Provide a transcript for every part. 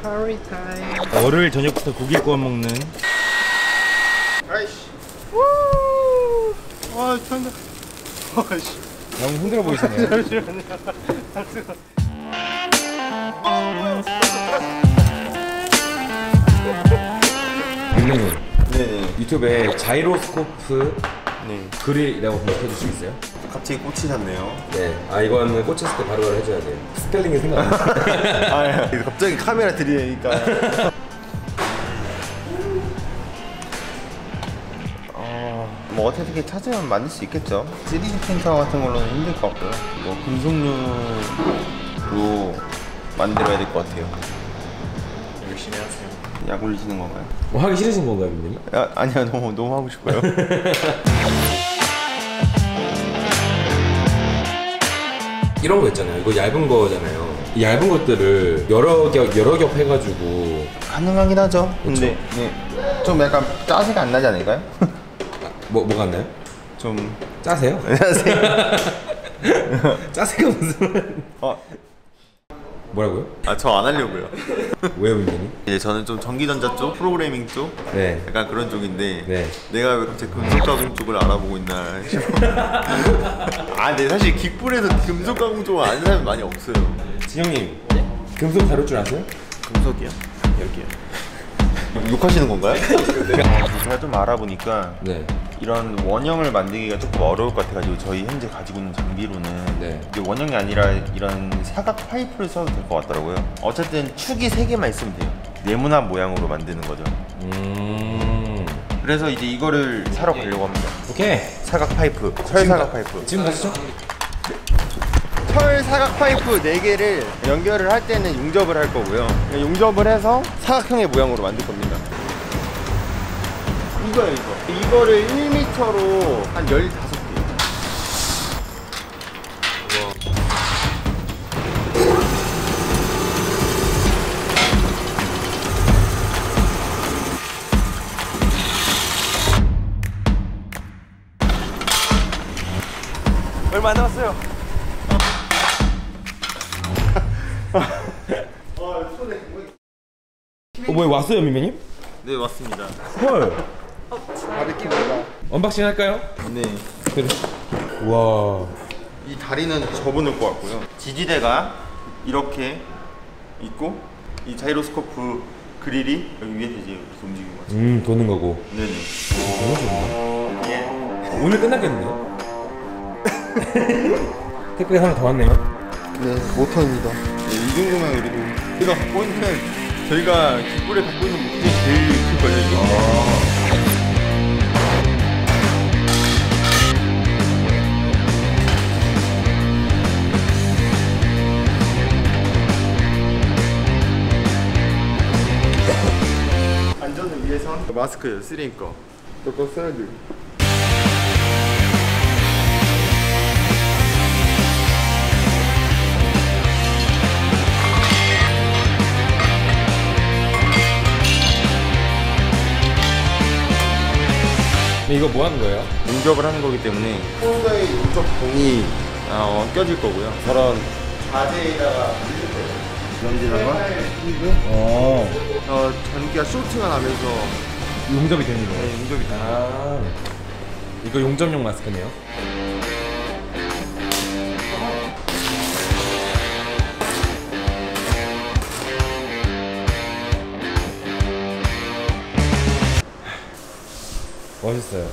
파리 타임. 월요일 저녁부터 고기 구워 먹는. 아이씨. 우. 와, 찬다. 아이씨. 너무 힘들어 보이시네요. 잠시만요. 선생님, 네네. 유튜브에 자이로스코프 그릴이라고 검색해 주실 수 있어요? 갑자기 꽂히셨네요. 네. 아, 이거는 꽂혔을 때 바로바로 해줘야 돼요. 스펠링이 생각 안 나요. 아, 예. 갑자기 카메라 들이대니까. 뭐 어떻게 찾으면 만들 수 있겠죠. 3D 프린터 같은 걸로는 힘들 것 같고요. 뭐 금속류로 만들어야 될 것 같아요. 열심히 하세요. 약 올리시는 건가요? 뭐 하기 싫으신 건가요, 민님? 아니요, 너무 하고 싶어요. 이런 거 있잖아요. 이거 얇은 거잖아요. 이 얇은 것들을 여러 겹 해가지고. 가능하긴 하죠. 근데 네, 좀 약간 짜세가 안 나지 않을까요? 뭐가 안 나요? 좀 짜세요? 안녕하세요. 짜세가 무슨? 뭐라고요? 저 안 하려고요. 왜요, 민님? 이제 저는 좀 전기전자 쪽, 프로그래밍 쪽, 네. 약간 그런 쪽인데 네. 내가 왜 갑자기 금속가공 쪽을 알아보고 있나 싶어. 근데 사실 긱불에서 금속가공 쪽을 아는 사람이 많이 없어요. 진영님, 금속 다룰 줄 아세요? 금속이요? 여기요. 욕하시는 건가요? 제가 좀 알아보니까 네. 이런 원형을 만들기가 조금 어려울 것 같아가지고 저희 현재 가지고 있는 장비로는 네. 이게 원형이 아니라 이런 사각 파이프를 써도 될 것 같더라고요. 어쨌든 축이 3개만 있으면 돼요. 네모난 모양으로 만드는 거죠. 그래서 이제 이거를 사러 가려고 합니다. 오케이. 사각 파이프, 철 사각 파이프. 지금 가시죠. 철 사각 파이프 4개를 연결을 할 때는 용접을 할 거고요. 용접을 해서 사각형의 모양으로 만들 겁니다. 이거예요, 이거. 이거를 1m로 한 15개. 얼마 안 남았어요. 뭐야, 왔어요, 민민님? 네, 맞습니다. 헐. 바비큐입니다. 언박싱 할까요? 네. 그래. 우와. 이 다리는 접어놓을 것 같고요. 지지대가 이렇게 있고 이 자이로스코프 그릴이 여기 위에서 이제 이렇게 움직이는 거죠. 도는 거고. 네네. 너무 좋네. 예. 오늘 끝났겠는데요? 택배가 하나 더 왔네요. 네, 모터입니다. 네, 이 정도면 그래도 제가 갖고 있는 저희가 깃불에 갖고 있는 모터이 제일 클걸요, 이거. 안전을 위해서 마스크예요, 3M 거. 이거 써야 돼요. 이거 뭐 하는 거예요? 용접을 하는 거기 때문에 폴더에 용접 봉이 껴질 거고요. 저런 자재에다가 올릴 거예요. 연지다가 끼고 전기가 쇼트가 나면서 용접이 되는 거예요? 네, 용접이 되는 거예요. 이거 용접용 마스크네요. 멋있어요.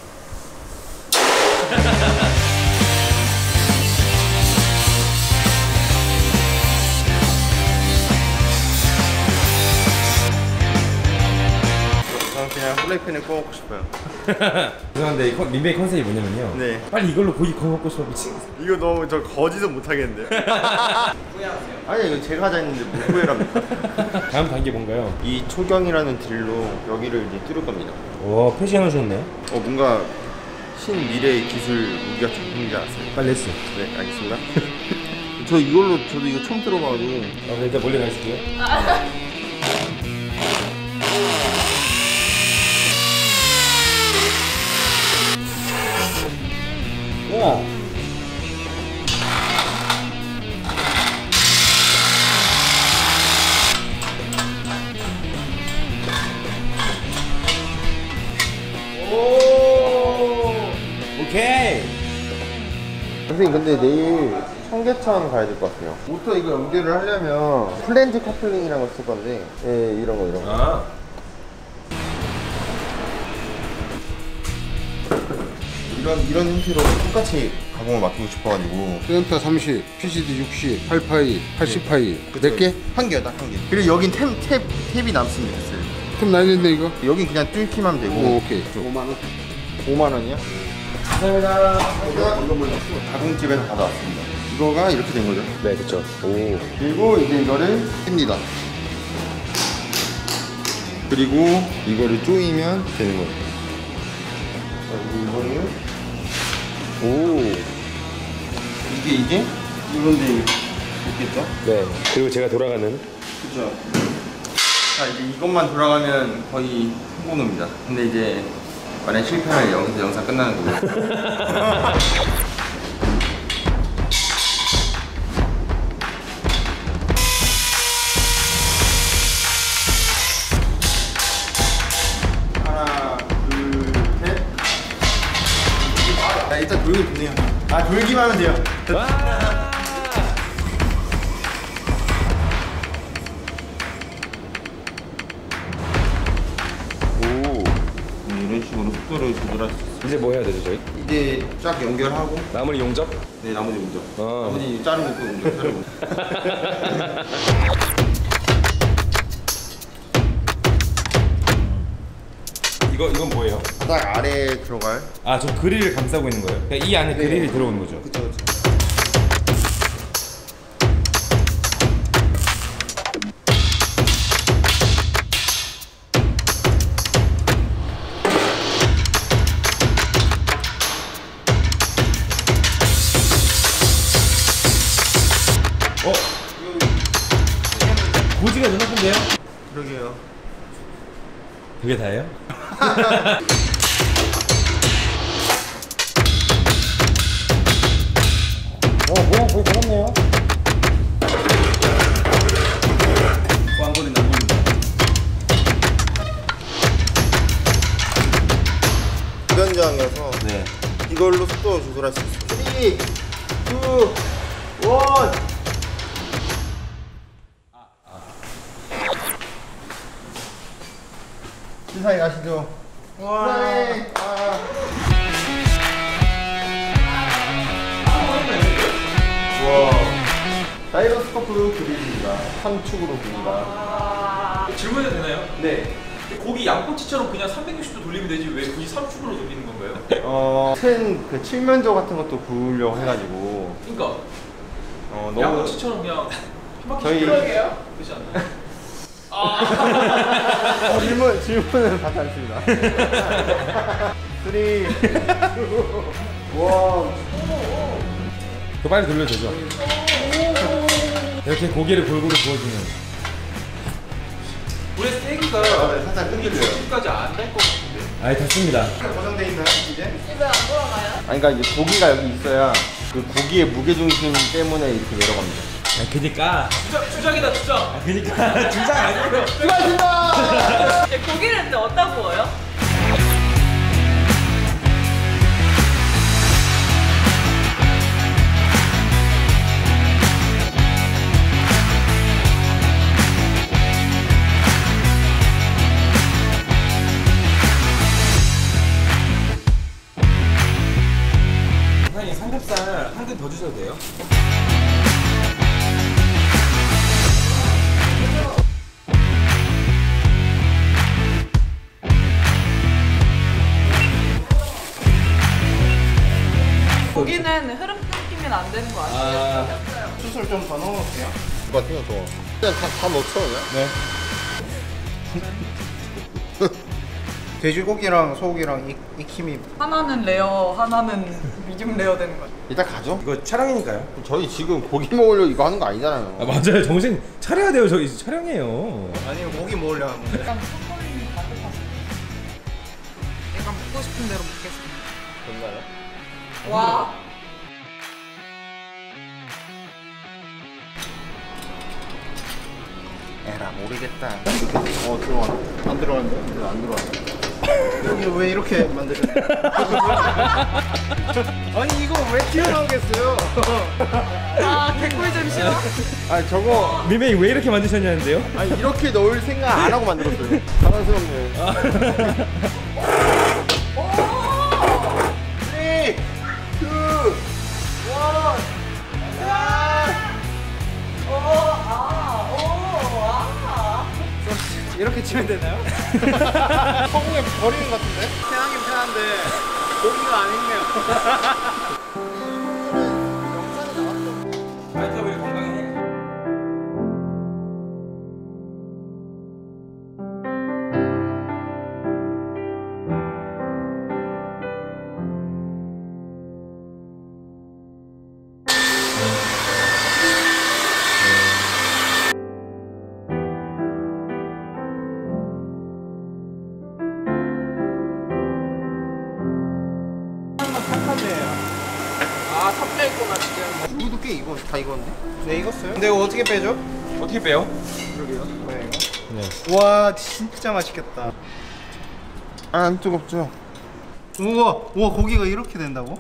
저는 그냥 플레이팬을 꺼먹고 싶어요. 죄송한데 민배의 컨셉이 뭐냐면요. 네. 빨리 이걸로 고기 구워 먹고 싶어 미친. 이거 너무 저 거짓은 못하겠는데요? 후회하세요? 아니 이거 제가 하자 했는데 뭐 후회랍니까? 다음 단계 뭔가요? 이 초경이라는 딜로 여기를 이제 뚫을 겁니다. 와, 표시해 놓으셨네요. 뭔가 신미래의 기술 무기가 좀 생기지 않았어요? 빨리 했어. 네, 알겠습니다. 저도 이거 처음 들어봐가지고. 그럼 일단 멀리 가실게요. 우와. 선생님 근데 내일 청계천 가야 될 것 같아요. 모터 이거 연결을 하려면 플랜지 커플링이라는 걸 쓸 건데 예, 이런 거 아. 이런 형태로 똑같이 가공을 맡기고 싶어가지고 센터 30, PCD 60, 8파이, 80파이 몇 개? 한 개요, 딱 한 개. 그리고 여긴 탭이 남습니다. 탭 나뉘는데 이거? 여긴 그냥 뚫기만 하면 되고. 오, 오케이. 5만 원이요? 감사합니다. 가공집에서 받아왔습니다. 이거가 이렇게 된 거죠. 네, 그쵸. 오. 그리고 이제 이거를 씁니다. 그리고 이거를 조이면 되는 거예요. 이거를 오 이게 이런 데 있겠죠? 네. 그리고 제가 돌아가는. 그죠. 자 이제 이것만 돌아가면 거의 성공입니다. 근데 이제 만약 실패하면 여기서 영상 끝나는 거고요. 하나, 둘, 셋. 야, 일단 돌면 되네요. 아, 돌기만 하면 돼요. 오. 이런 식으로 속도를 조절할 수 있어요. 이제 뭐 해야 되죠, 저희? 이제 쫙 연결하고, 나머지 용접? 네, 나머지 운전. 아. 나머지 자른 것도 운전, 자른 거. 이건 뭐예요? 바닥 아래에 들어갈. 아, 저 그릴을 감싸고 있는 거예요? 그러니까 이 안에 그릴이 들어오는 거죠? 그쵸, 그쵸. 고지가 너무 예쁜데요? 그러게요. 그게 다예요? 뭐야, 거의 걸었네요. 안 걸린다, 안 걸린다. 변장이어서 네. 이걸로 속도 조절할 수 있어요. 3, 2, 1. 세상에 가시죠. 세상에. 와. 다이로스코프 그릴입니다. 3축으로 그립니다. 질문해도 되나요? 네. 고기 양꼬치처럼 그냥 360도 돌리면 되지 왜 굳이 3축으로 돌리는 건가요? 큰 그 칠면조 같은 것도 구우려고 해가지고 그러니까 너무 양꼬치처럼 그냥 한 바퀴 저희- 그러게요? 그렇지 않나요? 질문은 받지 않습니다. 3, 2, 1. 그 빨리 돌려도 되죠? 이렇게 고기를 골고루 구워주는. 우리 스테이크가 네, 살짝 흔들려요. 지금까지 안 될 것 같은데. 아예 됐습니다. 고정돼 있나요 이제? 집에 안 돌아가요? 아니 그러니까 이제 고기가 여기 있어야 그 고기의 무게 중심 때문에 이렇게 내려갑니다. 그니까. 주작이다 주작. 그니까. 주장 아니고요. 수고하셨습니다. 고기를 근데 어디다 구워요? 사장님 삼겹살 한 근 더 주셔도 돼요? 고기는 흐름 끊기면 안 되는 거 아니에요? 수술 좀 더 넣어놓을게요. 이거 같은 거 좋아. 그냥 다 넣죠 그냥? 네. 돼지고기랑 소고기랑 익힘이 하나는 레어, 하나는 미디움 레어 되는 거 아니에요? 이따 가죠? 이거 촬영이니까요? 저희 지금 고기 먹으려고 이거 하는 거 아니잖아요. 아 맞아요. 정신 차려야 돼요. 저희 촬영이에요. 아니면 고기 먹으려고 하는 건데. 약간 손걸림이 따뜻하세요. 내가 먹고 싶은 대로 먹겠습니다. 됐나요? 와. 에라 모르겠다. 들어와. 안 들어왔는데? 안 들어왔네. 여기 왜 이렇게 만드셨어요? 아니 이거 왜 튀어나오겠어요? 아 개꿀잼 싫어? 아니 저거 밀메이 왜 이렇게 만드셨냐는데요? 아니 이렇게 넣을 생각 안 하고 만들었어요. 당황스럽네요. 3, 2, 1. 이렇게 치면 되나요? 허공에 버리는 것 같은데? 편하긴 편한데 고기가 안 익네요. 바이타블 건강해. 아 탑재 있구나 지금. 이것도 꽤 익었, 다 익었는데? 네 익었어요. 근데 이거 어떻게 빼죠? 어떻게 빼요? 그러게요. 네 이거. 와 진짜 맛있겠다. 안 뜨겁죠? 우와 우와 고기가 이렇게 된다고?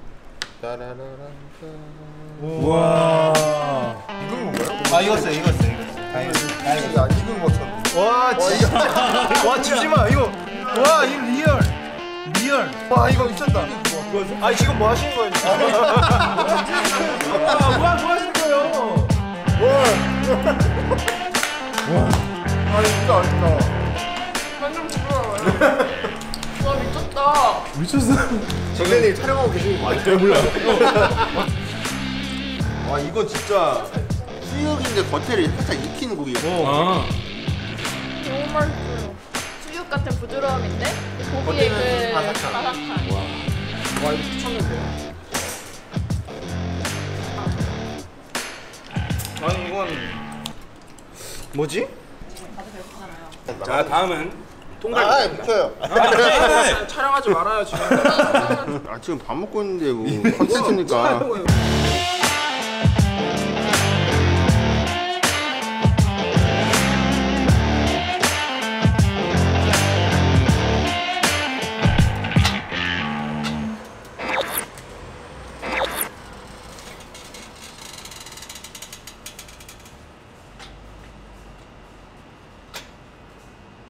와. 익은 건가요? 아 익었어요 익었어요 이게 안 익은 것처럼. 와 진짜 와 주지마 이거 와 이거 리얼 와 이거 미쳤다. 아 지금 뭐 하시는 거예요 뭐 하시는 거예요? 아 진짜 맛있다. 완전 부러워요. 와 미쳤다. 선생님 촬영하고 계시는 거 맞아요? 몰라요. 와 이건 진짜 수육인데 겉에를 살짝 익히는 고기예요. 아, 너무 맛있어요. 수육 같은 부드러움인데 고기의 그 바삭함. 와 이거 미쳤는데요? 아니 이건 뭐지? 자 다음은 아 미쳐요. 촬영하지 말아요 지금. 아 지금 밥 먹고 있는데 뭐 컨텐츠니까.